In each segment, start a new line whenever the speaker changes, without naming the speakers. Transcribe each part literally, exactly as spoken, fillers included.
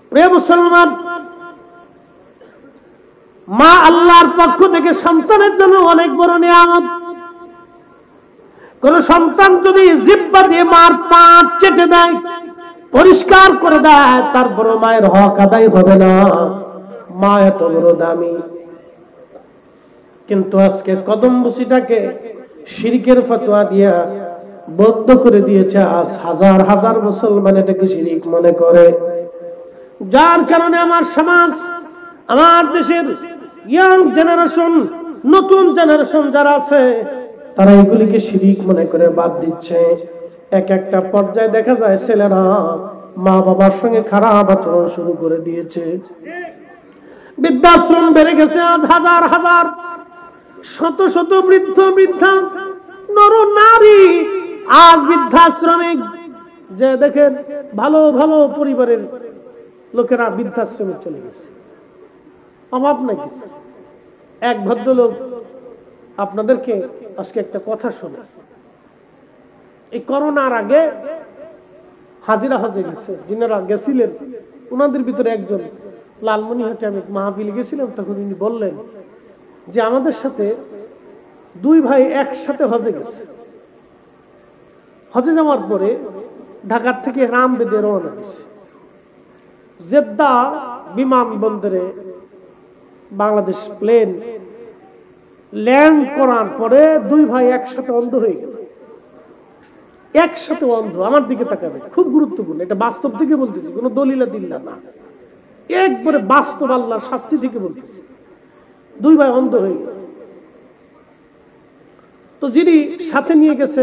প্রিয় মুসলমান, মা আল্লাহর পক্ষ থেকে সন্তানের জন্য অনেক বড় নিয়ামত। কোন সন্তান যদি জিহ্বা দিয়ে মার পা চেটে দেয়, পরিষ্কার করে দেয়, তারপর মায়ের হক আদায় হবে না। মা এত বড় দামি। কিন্তু আজকে কদম বসিটাকে শিরকের ফতোয়া দিয়া বন্ধ করে দিয়েছে। আজ হাজার হাজার মুসলমান এটাকে শিরক মনে করে, যার কারণে আমার সমাজ, আমার দেশের ইয়াং জেনারেশন, নতুন জেনারেশন যারা আছে, তারা এগুলিকে শিরক মনে করে বাদ দিচ্ছে। এক একটা পর্যায়ে দেখা যায় ছেলেরা মা বাবার সঙ্গে খারাপ আচরণ শুরু করে দিয়েছে। বৃদ্ধাশ্রম বেড়ে গেছে। আজ হাজার হাজার শত শত বৃদ্ধ বৃদ্ধা নর নারী আজ বৃদ্ধাশ্রমে যে দেখেন, ভালো ভালো পরিবারের লোকেরা বৃদ্ধাশ্রমে চলে গেছে। অভাব নাই কিছু। এক ভদ্রলোক আপনাদেরকে আজকে একটা কথা শোনা। এই করোনার আগে হাজিরা হজে গেছে, যিনারা গেছিলেন ওনাদের ভিতরে একজন, লালমনিরহাটে আমি মাহফিলে গেছিলাম, তখন উনি বললেন যে আমাদের সাথে দুই ভাই একসাথে হজে গেছে। হজে যাওয়ার পরে ঢাকার থেকে রাম বেদে রওনা দিছে। জেদ্দা বিমানবন্দরে বাংলাদেশ প্লেন ল্যান্ড করার পরে দুই ভাই একসাথে অন্ধ হয়ে গেল। একসাথে অন্ধ। আমার দিকে তাকাবে, খুব গুরুত্বপূর্ণ। এটা বাস্তব থেকে বলতেছি, কোনো দলিলা দিল্লা না, একবারে বাস্তব আল্লাহর শাস্তি থেকে বলতেছি। দুই ভাই অন্ধ হয়ে গেল। তো যিনি সাথে নিয়ে গেছে,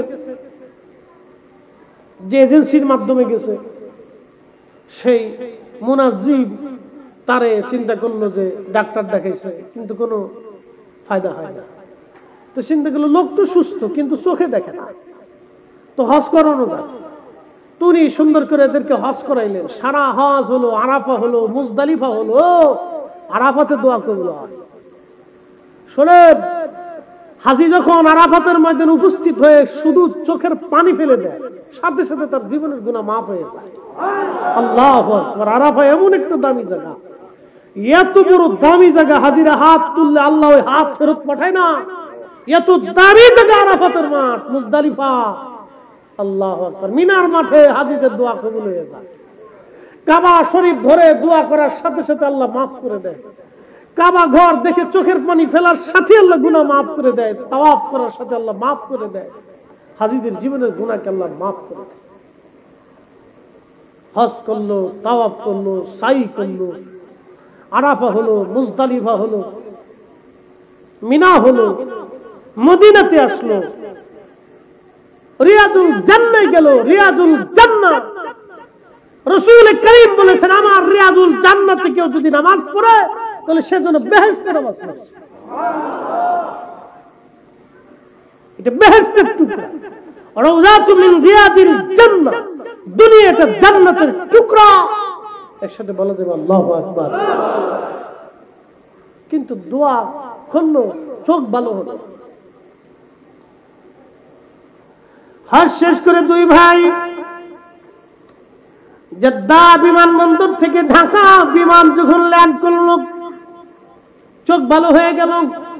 যে এজেন্সির মাধ্যমে গেছে, সেই মুনাজিব তারে চিন্তা করলো যে ডাক্তার দেখাইছে, কিন্তু কোনো ফায়দা হয় না। তো চিন্তা করলো লোক তো সুস্থ, কিন্তু চোখে দেখে না, তো হজ করানো যায়। তো উনি সুন্দর করে এদেরকে হজ করাইলেন। সারা হজ হলো, আরাফা হলো, মুজদালিফা হলো। আরাফাতে দোয়া করলো। শোনেন, হাজি যখন আরাফাতের ময়দানে উপস্থিত হয়ে শুধু চোখের পানি ফেলে দেয়, সাথে সাথে তার জীবনের গুনাহ মাফ হয়ে যায়। আল্লাহু আকবার। আরাফা এমন একটা দামি জায়গা, এত বড় দামি জায়গা, হাজিরা হাত তুললে আল্লাহ ওই হাত ফেরত পাঠায় না। এত দামি জায়গা আরাফাতের মাঠ, মুজদালিফা। আল্লাহু আকবার। মিনার মাঠে হাজিদের দোয়া কবুল হয়ে যায়। কাবা শরীফ ধরে দোয়া করার সাথে সাথে আল্লাহ মাফ করে দেয়। কাবা ঘর দেখে চোখের পানি ফেলার সাথে আল্লাহ গুনাহ মাফ করে দেয়। তাওয়াফ করার সাথে আল্লাহ মাফ করে দেয়। হাজিদের জীবনের গুনাহকে আল্লাহ মাফ করে দেয়। হজ করলো, তাওয়াফ করলো, সাই করলো, আরাফা হলো, মুজদালিফা হলো, মিনা হলো, মদিনাতে আসলো, রিয়াজুল জান্নাতে গেল। রিয়াজুল জান্নাত, রাসূল করিম বলেছেন, আমার রিয়াজুল জান্নাতে কেউ যদি নামাজ পড়ে তাহলে সেজন্য বেহেশতে নামাজ পড়ে। এটা বেহেশতের টুকরা। রাউযাতু মিন রিয়াজিল জান্নাহ, দুনিয়াটা জান্নাতের টুকরা। একসাথে বলা যাবে আল্লাহু আকবার। কিন্তু দোয়া করলো, চোখ ভালো হলো। হজ শেষ করে দুই ভাই জেদ্দা বিমানবন্দর থেকে ঢাকা বিমান যখন ল্যান্ড করলো, চোখ ভালো হয়ে গেল।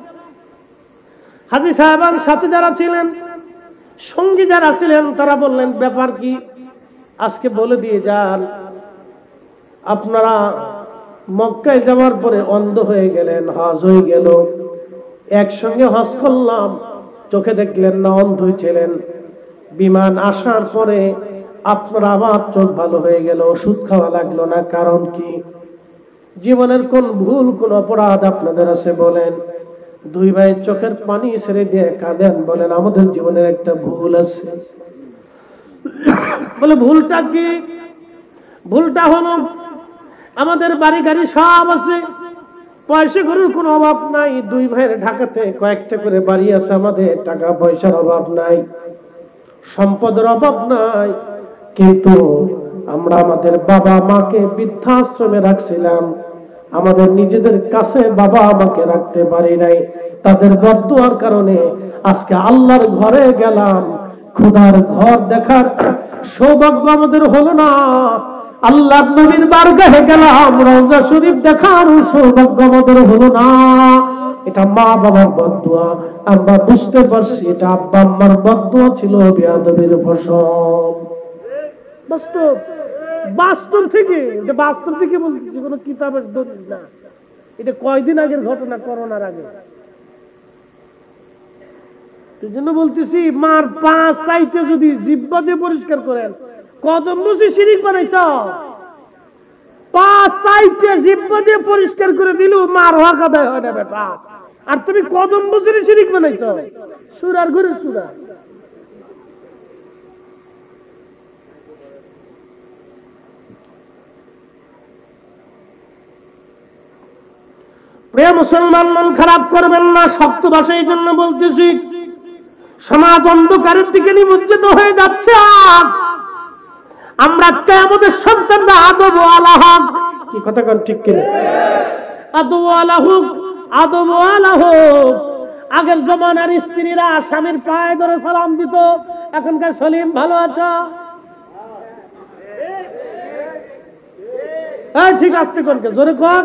হাজী সাহেবান সাথে যারা ছিলেন, সঙ্গী যারা ছিলেন, তারা বললেন ব্যাপার কি, আজকে বলে দিয়ে যান। আপনারা মক্কায় যাওয়ার পরে অন্ধ হয়ে গেলেন, হজ হয়ে গেল, একসঙ্গে হজ করলাম, চোখে দেখলেন না, অন্ধ ছিলেন। বিমান আসার পরে আপনার আবার চোখ ভালো হয়ে গেল, ওষুধ খাওয়া লাগলো না। কারণ কি? জীবনের কোন ভুল, কোন অপরাধ আপনাদের আছে বলেন? দুই ভাই চোখের পানি ছেড়ে দিয়ে কাঁদেন, বলেন আমাদের জীবনের একটা ভুল আছে। বলে ভুলটা কি? ভুলটা হলো আমাদের বাড়ি গাড়ি সব আছে, পয়সা করার কোনো অভাব নাই। দুই ভাইয়ের ঢাকাতে কয়েকটা করে বাড়ি আছে, আমাদের টাকা পয়সার অভাব নাই, সম্পদের অভাব নাই। কিন্তু আমরা আমাদের বাবা মাকে বৃদ্ধাশ্রমে রাখছিলাম, আমাদের নিজেদের কাছে বাবা মাকে রাখতে পারি নাই। তাদের বদদুয়ার কারণে আজকে আল্লাহর ঘরে গেলাম, খোদার ঘর দেখার সৌভাগ্য আমাদের হলো না। আল্লাহ নবীর বারগাহে গেলাম, রওজা শরীফ দেখার সৌভাগ্য আমাদের হলো না। এটা মা বাবার বদদুয়া। আমরা বুঝতে পারছি এটা আব্বা আম্মার বদদুয়া ছিল, বেয়াদবির ফসল। বাস্তব, বাস্তব থেকে, এটা বাস্তব থেকে বলতেছি, কোনো কিতাবের দলিল না। এটা কয়দিন আগের ঘটনা, করোনার আগে। সেই জন্য বলতেছি, মার পাঁচ সাইটে যদি জিহ্বা দিয়ে পরিষ্কার করেন, কদম বুঝি শিরিক বানাইছ। পাঁচ সাইটে জিহ্বা দিয়ে পরিষ্কার করে দিলেও মার হক আদায় হয় না বেটা। আর তুমি কদম বুঝি শিরিক বানাইছ, সুরার ঘরের সুরা। প্রিয় মুসলমান, মন খারাপ করবেন না, শক্ত ভাষায় এই জন্য বলতেছি। সমাজ অন্ধকারের দিকে নিমজ্জিত হয়ে যাচ্ছে। আমরা চাই আমাদের সন্তানরা আদব ওয়ালা হোক। কি কথা কোন ঠিক কিনা? আদব ওয়ালা হোক, আদব ওয়ালা হোক। আগের জমানার স্ত্রীরা স্বামীর পায়ে ধরে সালাম দিত, এখনকার সলিম ভালো আছো? এই ঠিক আসতে কোনকে জোরে কর।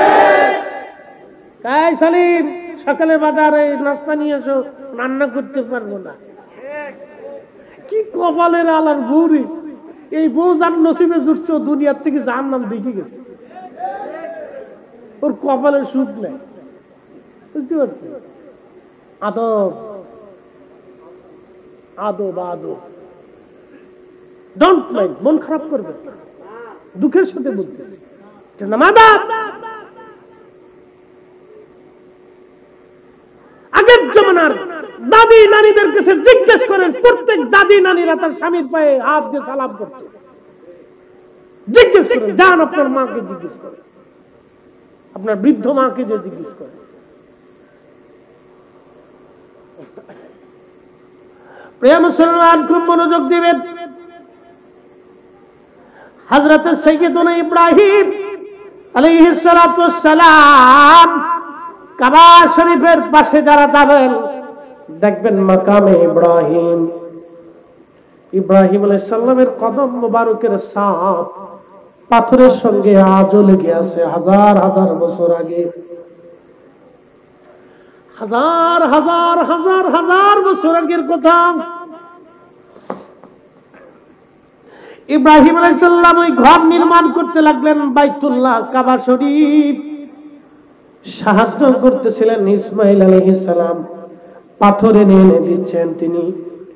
তাই সলিম, সকালে বাজারে নাস্তা নিয়ে এসো, রান্না করতে পারবো না। কি কপালের আলার বউরে, এই বউ যার নসিবে জুটছে ও দুনিয়ার থেকে যার নাম দেখে গেছে। ওর কপালে সুখ নেই, বুঝতে পারছি? আদব, আদব, আদব। ডোন্ট মাইন্ড, মন খারাপ করবে, দুঃখের সাথে বলতেছি। এটা নাম আদব। আগের জমানার দাদি নানীদের কাছে জিজ্ঞেস করেন, প্রত্যেক দাদি নানীরা তার স্বামীর পায়ে হাত দিয়ে সালাম করত। জিজ্ঞেস করেন, যান আপনার মাকে জিজ্ঞেস করেন, আপনার বৃদ্ধ মাকে যে জিজ্ঞেস করেন। প্রিয় মুসলমান, খুব মনোযোগ দিবেন। হযরত সাইয়্যিদুনা ইব্রাহিম আলাইহিস সালাতু ওয়াস সালাম কাবা শরীফের পাশে যারা যাবেন, দেখবেন মাকামে ইব্রাহিম, ইব্রাহিম আলাইহিস সালামের কদম মোবারকের ছাপ পাথরের সঙ্গে আজও লেগে আছে। হাজার হাজার বছর আগে, হাজার হাজার হাজার হাজার বছর আগের কথা। ইব্রাহিম আলাইহিস সালাম ওই ঘর নির্মাণ করতে লাগলেন, বাইতুল্লাহ, কাবা শরীফ। সাহায্য করতেছিলেন ইসমাইল আলাইহিস সালাম, পাথর এনে এনে দিচ্ছেন তিনি।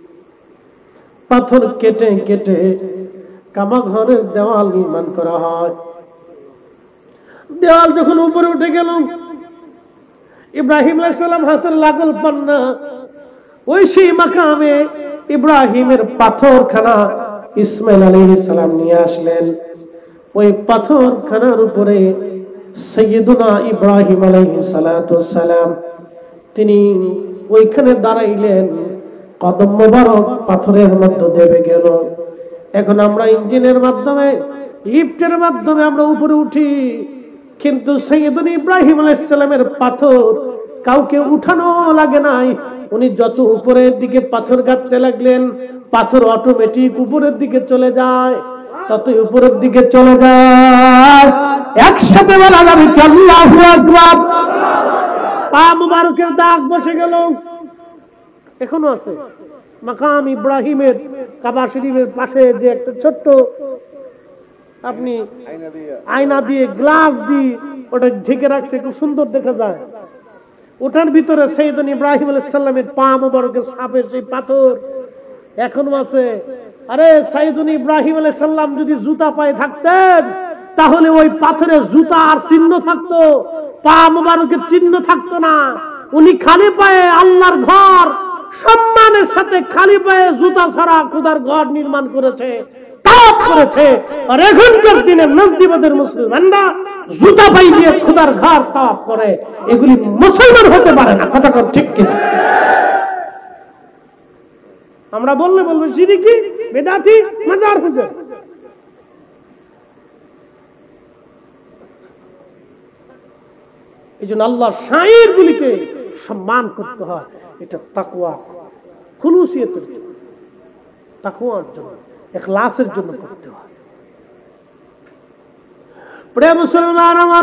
পাথর কেটে কেটে কাবা ঘরের দেওয়াল নির্মাণ করা হয়। দেওয়াল যখন উপরে উঠে গেল, ইব্রাহিম আলাইহিস সালাম হাতের লাগল পান না। ওই সেই মাকামে ইব্রাহিমের পাথরখানা ইসমাইল আলাইহিস সালাম নিয়ে আসলেন। ওই পাথরখানার উপরে সাইয়্যিদুনা ইব্রাহিম আলাইহিস সালাতু ওয়াস সালাম তিনি ওইখানে দাঁড়াইলেন। কদম মোবারক পাথরের মধ্যে দেবে গেল। এখন আমরা ইঞ্জিনের মাধ্যমে, লিফটের মাধ্যমে আমরা উপরে উঠি, কিন্তু সাইয়্যিদুনা ইব্রাহিম আলাইহিস সালামের পাথর কাউকে উঠানো লাগে নাই। উনি যত উপরের দিকে পাথর গাঁথতে লাগলেন, পাথর অটোমেটিক উপরের দিকে চলে যায়, ততই উপরের দিকে চলে যায়। একসাথে বলা যাবে কি আল্লাহু আকবার। পা মুবারকের দাগ বসে গেল, এখনো আছে। মাকাম ইব্রাহিমের কাবা শরীফের পাশে যে একটা ছোট্ট আপনি আয়না দিয়ে, গ্লাস দিয়ে ওটা ঢেকে রাখছে, খুব সুন্দর দেখা যায়। ওটার ভিতরে সাইয়্যিদুনা ইব্রাহিম আলাইহিস সালামের পা মুবারকের ছাপের সেই পাথর এখনো আছে। আরে সাইয়্যিদুনা ইব্রাহিম আলাইহিস সালাম যদি জুতা পায়ে থাকতেন, তাহলে ওই পাথরের জুতা আর চিহ্ন থাকতো, পা মুবারকের চিহ্ন থাকতো না। উনি খালি পায়ে আল্লাহর ঘর সম্মানের সাথে খালি পায়ে জুতা ছাড়া খোদার ঘর নির্মাণ করেছে, তাওয়াফ করেছে। আর এখনকার দিনে নজদিবাদের মুসলমানরা জুতা পায়ে দিয়ে খোদার ঘর তাওয়াফ করে। এগুলি মুসলমান হতে পারে না, কথা ঠিক কিনা? আমরা বললে বলবো শিরকি, বেদাতি, মাজার পূজা। এই জন্য আল্লাহর শাইর গুলিকে সম্মান করতে হয়। এটা তাকওয়া, খুলুসিয়তের জন্য, তাকওয়ার জন্য, ইখলাসের জন্য করতে হয়। প্রিয় মুসলমান আমার,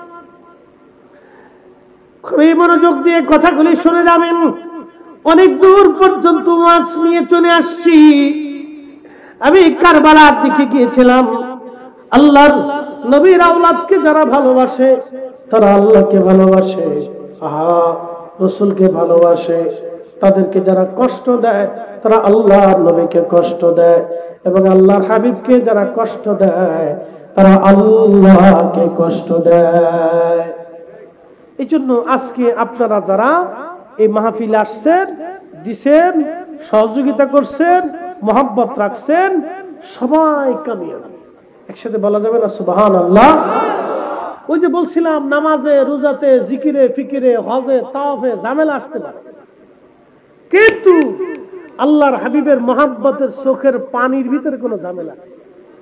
খুবই মনোযোগ দিয়ে কথাগুলি শুনে যাবেন। অনেক দূর পর্যন্ত ওয়াজ নিয়ে চলে আসছি। আমি কারবালার দিকে গিয়েছিলাম। আল্লাহর নবীর আওলাদকে যারা ভালোবাসে তারা আল্লাহকে ভালোবাসে, আহা রাসূলকে ভালোবাসে। তাদেরকে যারা কষ্ট দেয় তারা আল্লাহর নবীকে কষ্ট দেয়, এবং আল্লাহর হাবিবকে যারা কষ্ট দেয় তারা আল্লাহকে কষ্ট দেয়। এই জন্য আজকে আপনারা যারা এই মাহফিলে আসছেন, দিছেন, সহযোগিতা করছেন, মহব্বত রাখছেন, সবাই কামিয়াব। একসাথে বলা যাবে না সুবহানাল্লাহ? ওই যে বলছিলাম, নামাজে, রোজাতে, জিকিরে, ফিকিরে, হজে, তাওয়াফে ঝামেলা আসতে পারে, কিন্তু আল্লাহর হাবিবের মহব্বতের চোখের পানির ভিতরে কোনো ঝামেলা নেই।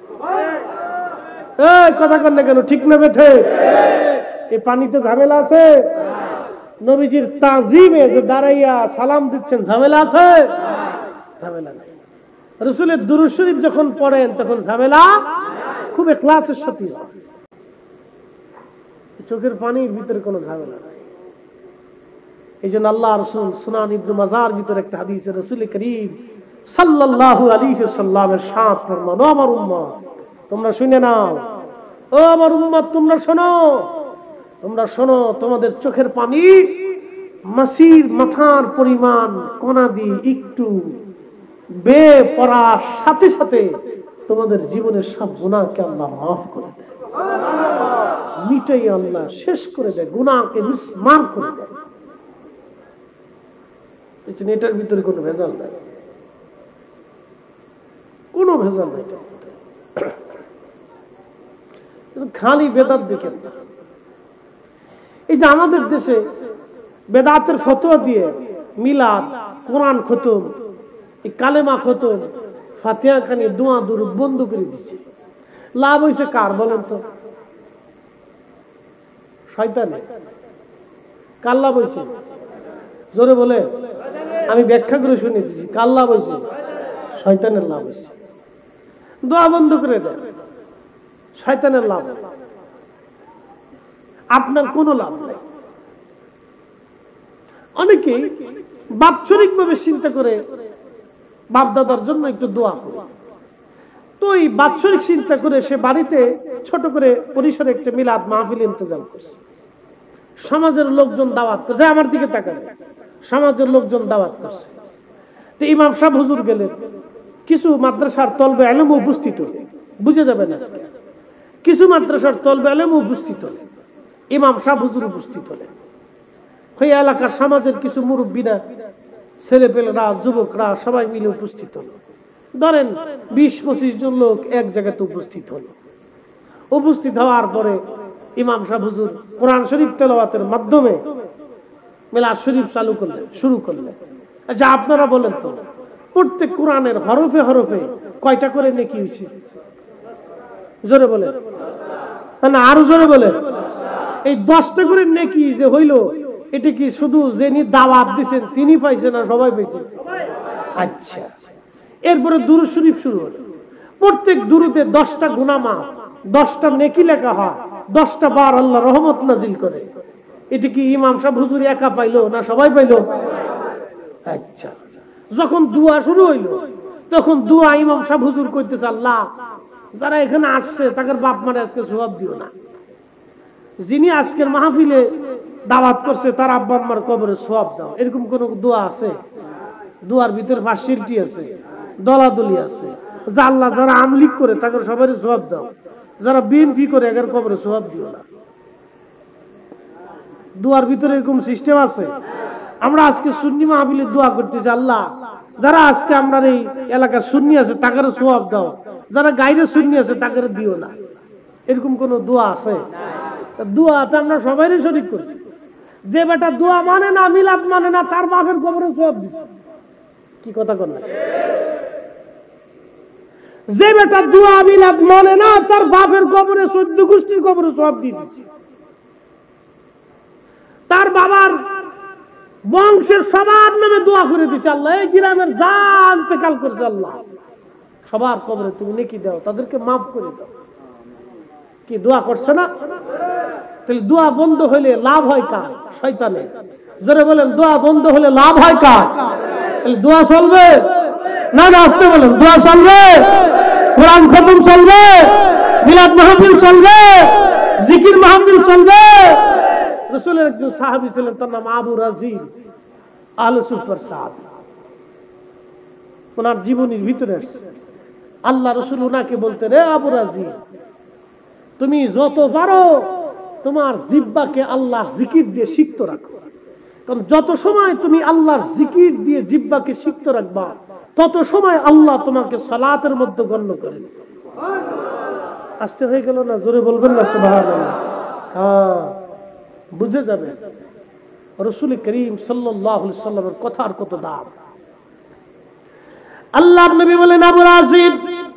এই কথা কন না কেন? ঠিক না বেঠে? এই পানিতে ঝামেলা আছে? নবীজির তাজিমে যে দাঁড়াইয়া সালাম দিচ্ছেন, ঝামেলা আছে? ঝামেলা নাই। রাসূলের দুরূদ শরীফ যখন পড়েন তখন ঝামেলা খুব ইখলাসের সাথে। চোখের পানির ভিতরে কোনো ঝামেলা নাই। এই জন্য আল্লাহ রাসূল সুনান ইবনে মাজার ভিতরে একটা হাদিসে রাসূল করিম সাল্লাল্লাহু আলাইহি ওয়াসাল্লামের সাথ ফরমান, ও আমার উম্মত তোমরা শুনে নাও, ও আমার উম্মত তোমরা শোনো, তোমরা শোনো, তোমাদের চোখের পানি মাছির মাথার পরিমাণ কণা দিয়ে একটু বে পড়ার সাথে সাথে তোমাদের জীবনের সব গুনাহকে আল্লাহ মাফ করে দেয়, মিটাই আল্লাহ শেষ করে দেয়, গুনাহকে মিসমার করে দেয়। এটার ভিতরে কোনো ভেজাল নাই, কোনো ভেজাল নাই। খালি বেদাত দেখেন না। এই যে আমাদের দেশে বেদাতের ফতোয়া দিয়ে মিলাদ, কোরআন খতম, এই কালেমা খতম, ফাতিহা খানি, দোয়া দুরূদ বন্ধ করে দিচ্ছে। লাভ হয়েছে কার বলেন তো? শয়তানের। কার লাভ হয়েছে? জোরে বলে, আমি ব্যাখ্যা করে শুনে দিচ্ছি। কার লাভ হয়েছে? শয়তানের লাভ হয়েছে। দোয়া বন্ধ করে দেয়, শয়তানের লাভ, আপনার কোনো লাভ নেই। অনেকেই বাৎসরিক ভাবে চিন্তা করে বাপদাদার জন্য একটু দোয়া করে, তো এই বাৎসরিক চিন্তা করে সে বাড়িতে ছোট করে পরিসরে একটা মিলাদ মাহফিল ইন্তজাম করছে। সমাজের লোকজন দাওয়াত করছে, আমার দিকে তাকাবে, সমাজের লোকজন দাওয়াত করছে। তো ইমাম সাহেব হুজুর গেলেন, কিছু মাদ্রাসার তলবে ইলম উপস্থিত হলেন, বুঝে যাবেন আজকে, কিছু মাদ্রাসার তলবে ইলম উপস্থিত হলেন, ইমাম সাহেব হুজুর উপস্থিত হলেন। ওই এলাকার সমাজের কিছু মুরব্বীরা, ছেলেপেলেরা, যুবকরা সবাই মিলে উপস্থিত হলো। ধরেন বিশ পঁচিশ জন লোক এক জায়গাতে উপস্থিত হলো। উপস্থিত হওয়ার পরে ইমাম সাহেব হুজুর কোরআন শরীফ তেলাওয়াতের মাধ্যমে মিলাদ শরীফ চালু করলেন, শুরু করলেন। আচ্ছা আপনারা বলেন তো, প্রত্যেক কোরআনের হরফে হরফে কয়টা করে নেকি হয়েছে? জোরে বলেন না, আরো জোরে বলেন। এই দশটা করে নেকি যে হইল, এটা কি শুধু যিনি দাওয়াত দিচ্ছেন তিনি পাইছেন আর সবাই পাইছেন? আচ্ছা, এরপরে দুরূদ শরীফ শুরু হলো। প্রত্যেক দুরুদে দশটা গুনাহ মাফ, দশটা নেকি লেখা হয়, দশটা বার আল্লাহ রহমত নাজিল করে। এটা কি ইমাম সাহেব হুজুর একা পাইলো না সবাই পাইলো? আচ্ছা, যখন দুয়া শুরু হইলো তখন দুয়া ইমাম সাহেব হুজুর কইতেছে, আল্লাহ যারা এখানে আসছে তাদের বাপ মারে আজকে সওয়াব দিও না, যিনি আজকের মাহফিলে দাওয়াত করছে তার আব্বা আম্মার কবরে সওয়াব দাও। এরকম কোন দোয়া আছে? দোয়ার ভিতরে ফাঁসিলটি আছে, দলাদলি আছে। যা আল্লাহ যারা আমলিক করে তাদের সবাই সওয়াব দাও, যারা বিএনপি করে এদের কবরে সওয়াব দিও না। দোয়ার ভিতরে এরকম সিস্টেম আছে? আমরা আজকে সুন্নি মাহফিলে দোয়া করতেছি, আল্লাহ যারা আজকে আমরা এই এলাকার সুন্নি আছে তাদের সওয়াব দাও, যারা গায়রে সুন্নি আছে তাদের দিও না। এরকম কোন দোয়া আছে? দোয়াতে আমরা সবাইরই শরীক করছি। যে বেটা দোয়া মানে না, মিলাদ মানে না, তার বাপের কবরে সওয়াব দিচ্ছে। কি কথা কন না? যে বেটা দোয়া মিলাদ মানে না, তার বাপের কবরে, চোদ্দ গোষ্ঠীর কবরে সওয়াব দিয়ে দিচ্ছে। তার বাবার বংশের সবার নামে দোয়া করে দিচ্ছে, আল্লাহ এই গ্রামের যা ইন্তেকাল করছে আল্লাহ সবার কবরে তুমি নেকি দাও, তাদেরকে মাফ করে দাও। কি দোয়া করছে না? তাহলে দোয়া বন্ধ হলে লাভ হয় কার? শয়তানের। জোরে বলেন, দোয়া বন্ধ হলে লাভ হয় কার? তাহলে দোয়া চলবে না? না, আসতে বলেন, দোয়া চলবে, কোরআন খতম চলবে, মিলাদ মাহফিল চলবে, জিকির মাহফিল চলবে। রাসূলের একজন সাহাবী ছিলেন, তার নাম আবু রাজিব আহলে সুফার সাহাবী। ওনার জীবনীর ভিতরে আসছে আল্লাহ রাসূল ওনাকে বলতেন, রে আবু রাজিব, তুমি যত পারো তোমার জিহ্বাকে আল্লাহর জিকির দিয়ে সিক্ত রাখো। কারণ যত সময় তুমি আল্লাহর জিকির দিয়ে জিহ্বাকে সিক্ত রাখবা, তত সময় আল্লাহ তোমাকে সালাতের মধ্যে গণ্য করে নেবে। আসতে হয়ে গেল না? জোরে বলবেন না সুবহানাল্লাহ? হ্যাঁ, বুঝে যাবে রাসূল করিম সাল্লাল্লাহু আলাইহি সাল্লামের কথার কত দাম। আল্লাহর নবী বলেন, আবু রাজিব,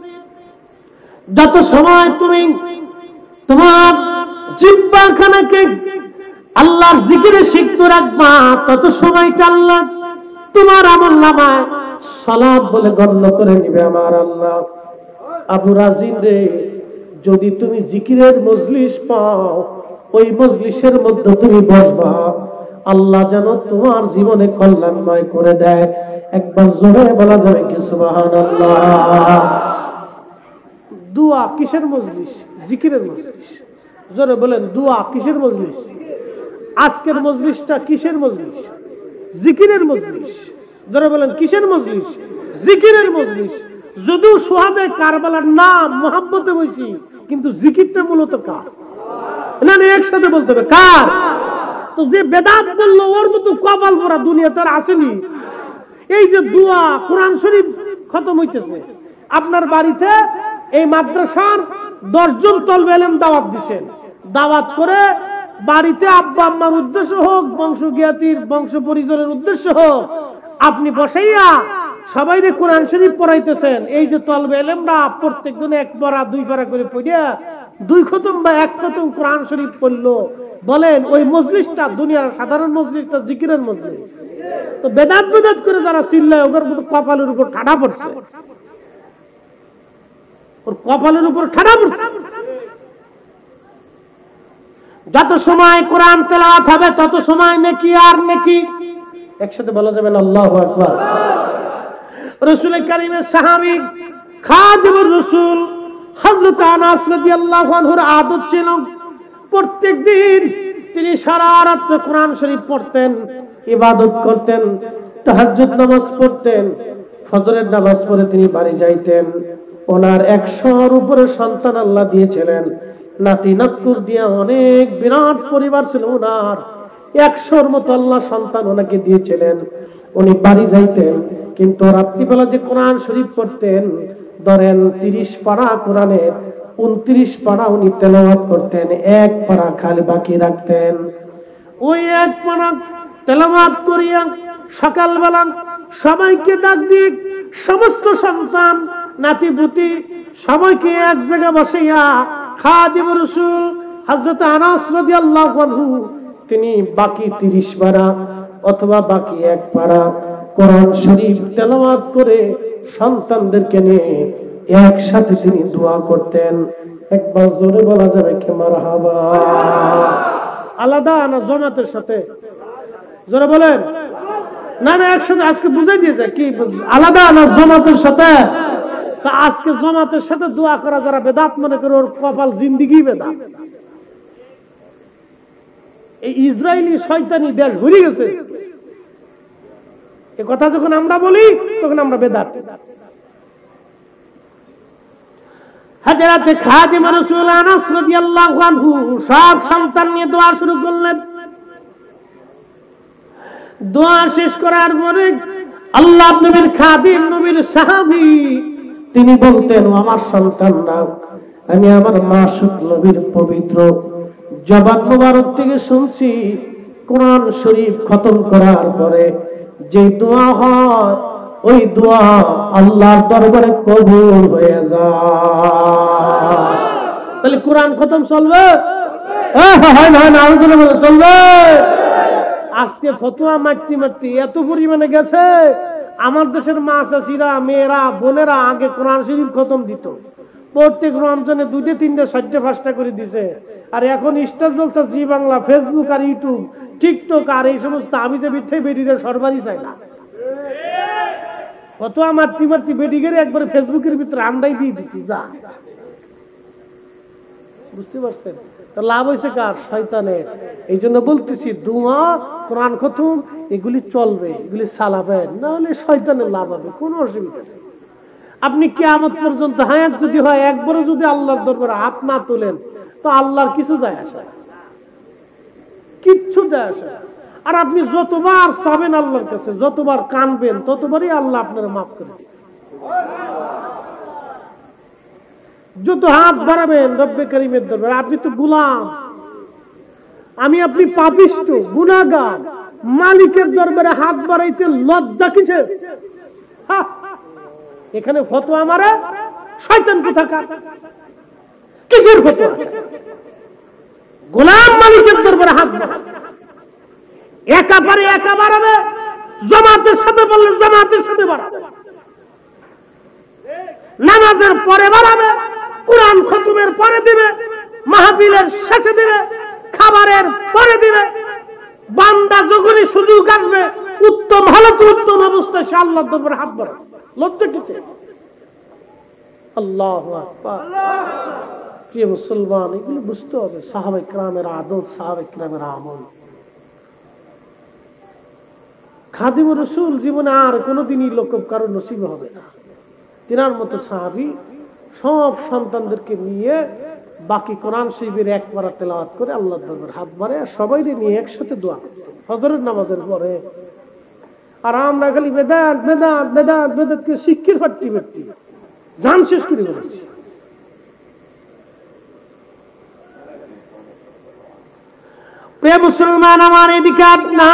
যত সময় তুমি তোমার জিহ্বাখানাকে আল্লাহর জিকিরে সিক্ত রাখবা, তত সময়টা আল্লাহ তোমার আমলনামায় সালাত বলে গণ্য করে নিবে আমার আল্লাহ। আবু রাজিব রে, যদি তুমি জিকিরের মজলিস পাও, ওই মজলিসের মধ্যে তুমি বসবা, আল্লাহ যেন তোমার জীবনে কল্যাণময় করে দেয়। একবার জোরে বলা যাবে কি সুবহানাল্লাহ? দোয়া কিসের মজলিস? জিকিরের মজলিস। জোরে বলেন, দোয়া কিসের মজলিস? আজকের মজলিসটা কিসের মজলিস? জিকিরের মজলিস। জোরে বলেন, কিসের মজলিস? জিকিরের মজলিস। যদিও সুহাদায়ে কারবালার নাম মুহাব্বতে বলছি, কিন্তু জিকিরটা মূলত কার? না না, একসাথে বলতে হবে, কার? তো যে বেদাত বললো ওর মতো কপাল পরা দুনিয়াতে আর আসেনি। এই যে দোয়া, কোরআন শরীফ খতম হইতেছে, আপনার বাড়িতে এই মাদ্রাসার দশজন তলবে ইলম দাওয়াত দিছেন, দাওয়াত করে বাড়িতে আব্বা আম্মার উদ্দেশ্য হোক, বংশ জ্ঞাতির বংশ পরিজনের উদ্দেশ্য হোক, আপনি বসাইয়া সবাইরে কোরআন শরীফ পড়াইতেছেন। এই যে তলবে ইলমরা প্রত্যেকজনে এক পারা দুই পারা করে পড়িয়া দুই খতম বা এক খতম কোরআন শরীফ পড়লো, বলেন ওই মজলিসটা দুনিয়ার সাধারণ মজলিসটা জিকিরের মজলিস? তো বেদাত বেদাত করে যারা চিল্লায়, ওর মতো কপালের উপর ঠাডা পড়ছে, ওর কপালের উপর ঠাডা পড়ছে। যত সময় কোরআন তেলাওয়াত হবে, তত সময় নেকি আর নেকি। একসাথে বলা যাবে না আল্লাহু আকবার? রাসূল কারীমের সাহাবী খাদিমুর রাসূল হযরত আনাস রাদিয়াল্লাহু আনহুর আদত ছিল, প্রত্যেকদিন তিনি সারা রাত কোরআন শরীফ পড়তেন, ইবাদত করতেন, তাহাজ্জুদ নামাজ পড়তেন, ফজরের নামাজ পড়ে তিনি বাড়ি যাইতেন। ওনার একশোর উপরে সন্তান আল্লাহ দিয়েছিলেন, নাতি নাতকুর দিয়া অনেক বিরাট পরিবার ছিল ওনার। একশোর মতো আল্লাহ সন্তান ওনাকে দিয়েছিলেন। উনি বাড়ি যাইতেন, কিন্তু রাত্রিবেলা যে কোরআন শরীফ পড়তেন, ধরেন তিরিশ পারা কোরআনের উনত্রিশ পারা উনি তেলাওয়াত করতেন, এক পারা খালি বাকি রাখতেন। ওই এক পারা তেলাওয়াত করিয়া সকালবেলা সবাইকে ডাক দিয়ে সমস্ত সন্তান নাতি পুতি সবাইকে এক জায়গায় বসাইয়া খাদিমুর রাসূল হযরত আনাস রাদিয়াল্লাহু আনহু তিনি বাকি তিরিশ পারা অথবা বাকি এক পারা কোরআন শরীফ তেলাওয়াত করে সন্তানদেরকে নিয়ে একসাথে তিনি দোয়া করতেন। একবার জোরে বলা যাবে কি মারহাবা? আলাদা না জামাতের সাথে? জোরে বলেন না না, একসাথে। আজকে বুঝাই দিয়ে যায় কি আলাদা না জামাতের সাথে? তা আজকে জামাতের সাথে দোয়া করা যারা বেদাত মনে করে, ওর কপাল জিন্দেগি বেদাত। এই ইসরায়েলি শয়তানি দেশ ঘুরে গেছে, এই কথা যখন আমরা বলি তখন আমরা বেদাত। হযরত খাদিম রাসূল আনাস রাদিয়াল্লাহু আনহু সব সন্তান নিয়ে দোয়া শুরু করলেন। দোয়া শেষ করার পরে আল্লাহ নবীর খাদিম, নবীর সাহাবী, তিনি বলতেন, আমার সন্তানরা, আমি আমার মাসুক নবীর পবিত্র জবান মোবারক থেকে শুনছি, কোরআন শরীফ খতম করার পরে যে দোয়া হয়, ওই দোয়া আল্লাহর দরবারে কবুল হয়ে যায়। তাহলে কোরআন খতম চলবে? হয় না, হয় না, আলোচনা করে চলবে। আজকে ফতোয়া মারতে মারতে এত পরিমাণে গেছে, আমার দেশের মা চাচিরা, মেয়েরা, বোনেরা আগে কোরআন শরীফ খতম দিত, প্রত্যেক রমজানে দুইটা তিনটা চারটে পাঁচটা করে দিছে। আর এখন স্টার জলসা, জি বাংলা, ফেসবুক আর ইউটিউব, টিকটক আর এই সমস্ত আমি যে মিথ্যে বেডিরে সরবারই চাই না। কত আমার টিমার্তি বেডিগের একবারে ফেসবুকের ভিতরে আন্দাই দিয়ে দিচ্ছি যা। বুঝতে পারছেন? তা লাভ হয়েছে কার? শয়তানের। এই জন্য বলতেছি দুয়া, কোরআন খতম এগুলি চলবে, এগুলি চালাবেন, না হলে শয়তানের লাভ হবে, কোনো অসুবিধা নেই। আপনি কিয়ামত পর্যন্ত হায়াত যদি হয় একবারও যদি আল্লাহর দরবারে হাত না তোলেন তো আল্লাহর কিছু যায় আসে না, কিচ্ছু যায় আসে না। আর আপনি যতবার চাবেন আল্লাহর কাছে, যতবার কানবেন, ততবারই আল্লাহ আপনার মাফ করে দিবেন। যত হাত বাড়াবেন রব্বে করিমের দরবারে, আপনি তো গোলাম, আমি আপনি পাপিষ্ঠ গুনাহগার, মালিকের দরবারে হাত বাড়াইতে লজ্জা কিসের? এখানে ফতোয়া আমারে শয়তান কোথাকার, কিসের ফতোয়া? গোলাম মালিকের দরবারে হাত বাড়াবে, একা পারে একা বাড়াবে, জামাতের সাথে বললে জামাতের সাথে বাড়াবে, নামাজের পরে বাড়াবে, কুরআন খতমের পরে দিবে, মাহফিলের শেষে দিবে, খাবারের পরে দিবে। বান্দা যখনই সুযোগ আসবে উত্তম হালত উত্তম অবস্থায় সে আল্লাহর দরবারে হাত বাড়াবে, লজ্জা কিসে? আল্লাহু আকবার। প্রিয় মুসলমান, এগুলো বুঝতে হবে সাহাবায়ে কেরামের আদত, সাহাবায়ে কেরামের আমল। খাদিমুর রাসূল জীবনে আর কোনোদিনই লোক কারো নসিব হবে না। তিনার মতো সাহাবী সব সন্তানদেরকে নিয়ে বাকি কোরআন শরীফের এক পারা তেলাওয়াত করে আল্লাহর দরবারে হাত বাড়ে আর সবাই নিয়ে একসাথে দোয়া করতেন ফজরের নামাজের পরে। আর আমরা খালি বেদাত বেদাত বেদাত বেদাতকে শিক্ষিত ফাটতি ফাটতি জান শেষ করে বলেছি। প্রিয় মুসলমান আমার, এদিকে না,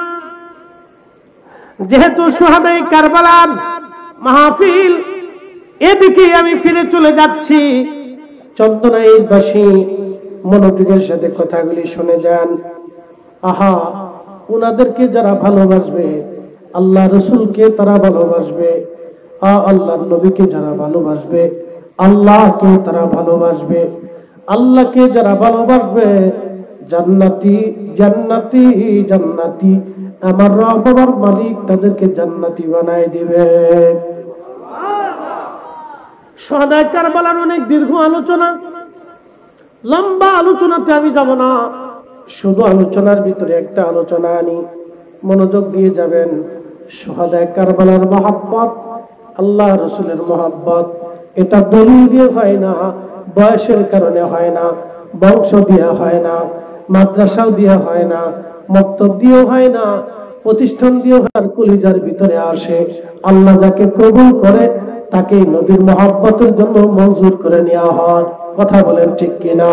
যেহেতু শুহাদায়ে কারবালার মাহফিল, এদিকে আমি ফিরে চলে যাচ্ছি। চন্দনাইশবাসী মনোযোগের সাথে কথাগুলি শুনে যান। আহা, ওনাদেরকে যারা ভালোবাসবে, আল্লাহ রসুলকে তারা ভালোবাসবে, আ আল্লাহর নবীকে যারা ভালোবাসবে, আল্লাহকে তারা ভালোবাসবে, আল্লাহকে যারা ভালোবাসবে, জান্নাতি জান্নাতি জান্নাতি আমার রব বাবার মালিক তাদেরকে জান্নাতি বানায় দিবে। শুহাদায়ে কারবালার অনেক দীর্ঘ আলোচনা, লম্বা আলোচনাতে আমি যাব না, শুধু আলোচনার ভিতরে একটা আলোচনা আনি, মনোযোগ দিয়ে যাবেন। শুহাদায়ে কারবালার মহব্বত, আল্লাহ রসুলের মহব্বত, এটা দলিল দিয়ে হয় না, বয়সের কারণে হয় না, বংশ দিয়ে হয় না, মাদ্রাসাও দিয়ে হয় না, মক্তব দিয়েও হয় না, প্রতিষ্ঠান দিয়েও হয়, কলিজার ভিতরে আসে। আল্লাহ যাকে কবুল করে তাকে নবীর মহব্বতের জন্য মঞ্জুর করে নেওয়া হয়। কথা বলেন ঠিক কিনা?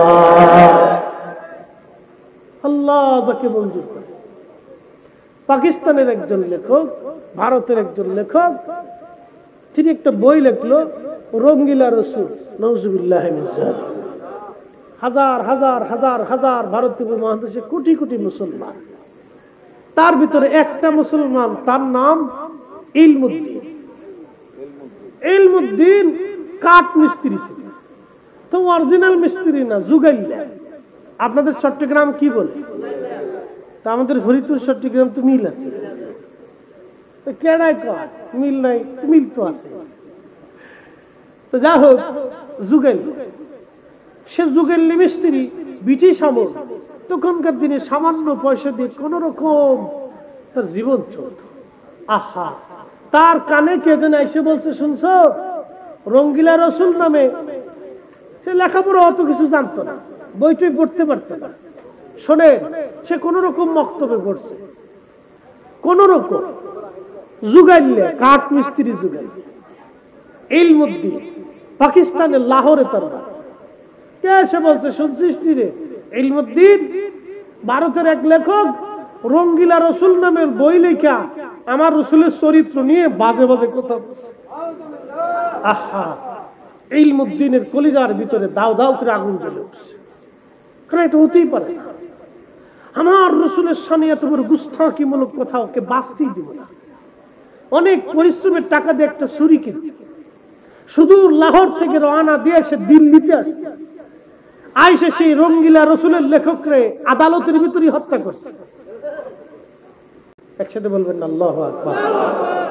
আল্লাহ যাকে মঞ্জুর করে। পাকিস্তানের একজন লেখক, ভারতের একজন লেখক, তিনি একটা বই লিখলো রঙ্গিলা রসুল, নাউজুবিল্লাহি মিন যালিক। হাজার হাজার হাজার হাজার ভারতীয় মহাদেশে কোটি কোটি মুসলমান, তার ভিতরে একটা মুসলমান, তার নাম ইলমুদ্দিন। ইলমুদ্দিন কাঠ মিস্ত্রি ছিল, তো অরিজিনাল মিস্ত্রি না, জুগাইল্লা। আপনাদের চট্টগ্রাম কি বলে? তা আমাদের ফরিদপুর চট্টগ্রাম তো মিল আছে, কেডায় কয় মিল নাই? মিল তো আছে। তো যা হোক, জুগাইল্লা, সে জুগাইল্লা মিস্ত্রি, ব্রিটিশ আমল, তখনকার দিনে সামান্য পয়সা দিয়ে কোন রকম তার জীবন চলত। আহা, তার কানে কে যেন এসে বলছে, শুনছো রঙ্গিলা রসুল নামে, সে লেখাপড়া অত কিছু জানতো না, বইটই পড়তে পারতো না। শোনে, সে কোন রকম মক্তবে পড়ছে, কোন রকম জুগাইল্লা, কাঠ মিস্ত্রি জুগাইল্লা। ইলমুদ্দিন পাকিস্তানের লাহোরে তার বাড়ি। কে এসে বলছে, শুনছিস রে ইলমুদ্দিন, ভারতের এক লেখক রঙ্গিলা রসুল নামের বই লেখা আমার রসুলের চরিত্র নিয়ে বাজে বাজে কথা বলছে। আহা, ইলমুদ্দিনের কলিজার ভিতরে দাও দাও করে আগুন জ্বলে উঠছে। কারণ এটা হতেই পারে না, আমার রসুলের সামনে এত বড় গুস্তাখিমূলক কথা ওকে বাঁচতেই দিব না। অনেক পরিশ্রমের টাকা দিয়ে একটা ছুরি কিনছে, শুধু লাহোর থেকে রওনা দিয়ে সে দিল্লিতে আসছে, আইসে সেই রঙ্গিলা রসুলের লেখকরে আদালতের ভিতরে হত্যা করছে। একসাথে বলবেন না আল্লাহু আকবার।